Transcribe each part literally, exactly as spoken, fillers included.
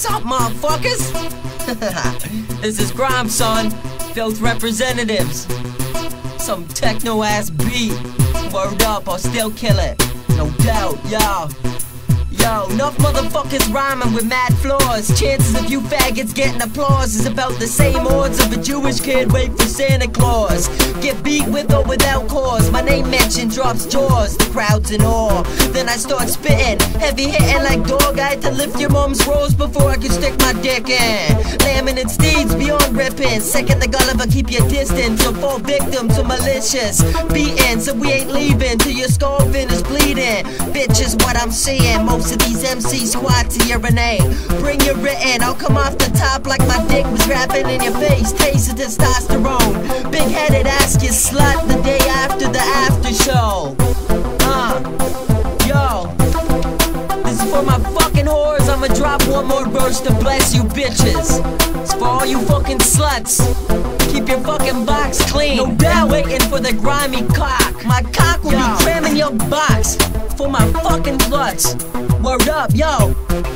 What's up, motherfuckers? This is Grime, son. Filth representatives. Some techno-ass beat. Word up, I'll still kill it. No doubt, yo. Yo, enough motherfuckers rhyming with mad flaws. Chances of you faggots getting applause is about the same odds of a Jewish kid wait for Santa Claus. Get beat with or without cause. My name mentioned drops jaws. The crowd's in awe. Then I start spitting, heavy hitting like dog. I had to lift your mom's rose before I could stick my dick in. Lambing and steeds beyond ripping. Second the Gulliver, keep your distance. So fall victim to malicious beating. So we ain't leaving till your skull fin is bleeding. Bitch is what I'm saying. Most of these M C squad to your name. Bring your written, I'll come off the top like my dick was rapping in your face. Taste of testosterone. Big headed ass you slut the day after the after show. Uh, yo. This is for my fucking whores. I'ma drop one more verse to bless you bitches. It's for all you fucking sluts. Keep your fucking box clean. No doubt waiting for the grimy cock. My cock will yo. be cramming your box. For my fucking sluts. Word up, yo.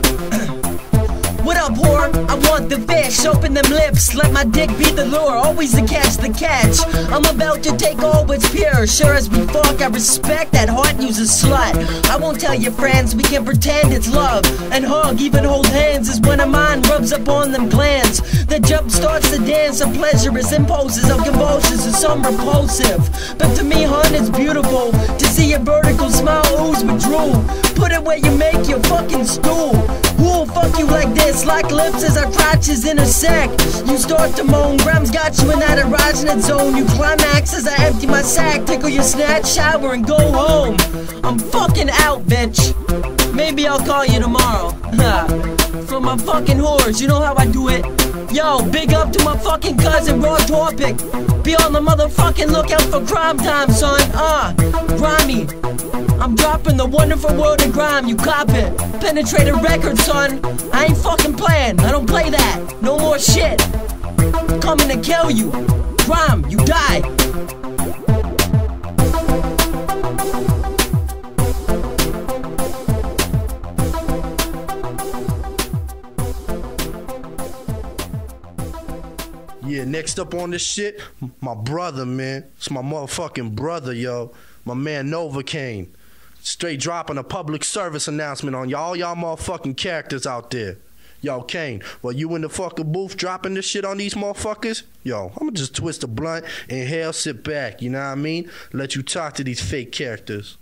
What up, whore? I want the fish. Open them lips, let my dick be the lure. Always to catch the catch. I'm about to take all what's pure. Sure as we fuck, I respect that heart uses slut. I won't tell your friends, we can pretend it's love. And hug, even hold hands is when a mind rubs up on them glands. The jump starts to dance, a pleasurous impulses of convulsions and some repulsive. But to me, hun, it's beautiful to see your vertical smile ooze with drool. Put it where you make your fucking stool. Who'll fuck you like this? Like lips as our crotches intersect. You start to moan, Grimes got you in that erogenate zone. You climax as I empty my sack, tickle your snatch, shower and go home. I'm fucking out, bitch. Maybe I'll call you tomorrow. For my fucking whores, you know how I do it. Yo, big up to my fucking cousin, Raw Topic. Be on the motherfucking lookout for crime time, son. Uh, grimy. I'm dropping the wonderful world of grime, you cop it. Penetrate a record, son. I ain't fucking playing, I don't play that. No more shit. Coming to kill you. Grime, you die. Yeah, next up on this shit, my brother, man. It's my motherfucking brother, yo. My man Novocaine. Straight dropping a public service announcement on y'all, y'all motherfucking characters out there. Yo, Kane, while you in the fucking booth dropping this shit on these motherfuckers, yo, I'ma just twist a blunt, inhale, sit back, you know what I mean? Let you talk to these fake characters.